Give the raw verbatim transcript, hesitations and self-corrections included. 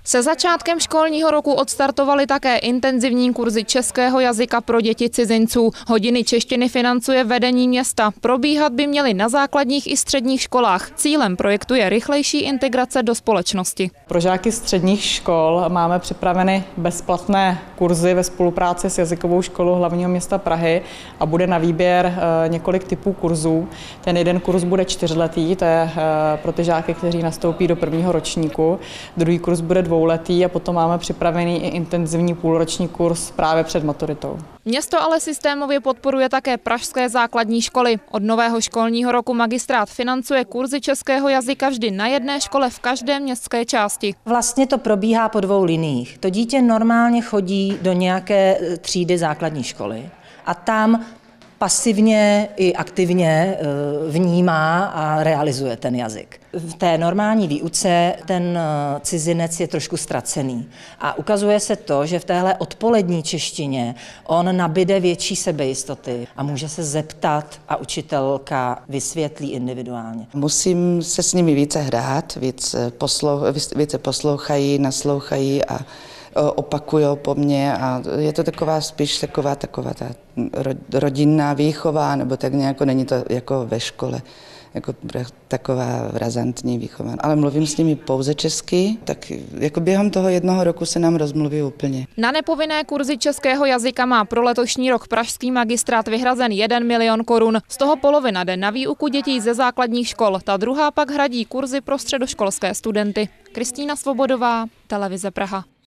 Se začátkem školního roku odstartovaly také intenzivní kurzy českého jazyka pro děti cizinců. Hodiny češtiny financuje vedení města. Probíhat by měly na základních i středních školách. Cílem projektu je rychlejší integrace do společnosti. Pro žáky středních škol máme připraveny bezplatné kurzy ve spolupráci s jazykovou školou hlavního města Prahy a bude na výběr několik typů kurzů. Ten jeden kurz bude čtyřletý, to je pro ty žáky, kteří nastoupí do prvního ročníku. Druhý kurz bude dvouletý a potom máme připravený i intenzivní půlroční kurz právě před maturitou. Město ale systémově podporuje také pražské základní školy. Od nového školního roku magistrát financuje kurzy českého jazyka vždy na jedné škole v každé městské části. Vlastně to probíhá po dvou liniích. To dítě normálně chodí do nějaké třídy základní školy a tam pasivně i aktivně vnímá a realizuje ten jazyk. V té normální výuce ten cizinec je trošku ztracený a ukazuje se to, že v téhle odpolední češtině on nabyde větší sebejistoty a může se zeptat a učitelka vysvětlí individuálně. Musím se s nimi více hrát, více, poslouch, více poslouchají, naslouchají a opakují po mně a je to taková spíš taková, taková ta rodinná výchova, nebo tak nějak, není to jako ve škole, jako taková razantní výchova. Ale mluvím s nimi pouze česky, tak jako během toho jednoho roku se nám rozmluví úplně. Na nepovinné kurzy českého jazyka má pro letošní rok pražský magistrát vyhrazen jeden milion korun. Z toho polovina jde na výuku dětí ze základních škol, ta druhá pak hradí kurzy pro středoškolské studenty. Kristýna Svobodová, Televize Praha.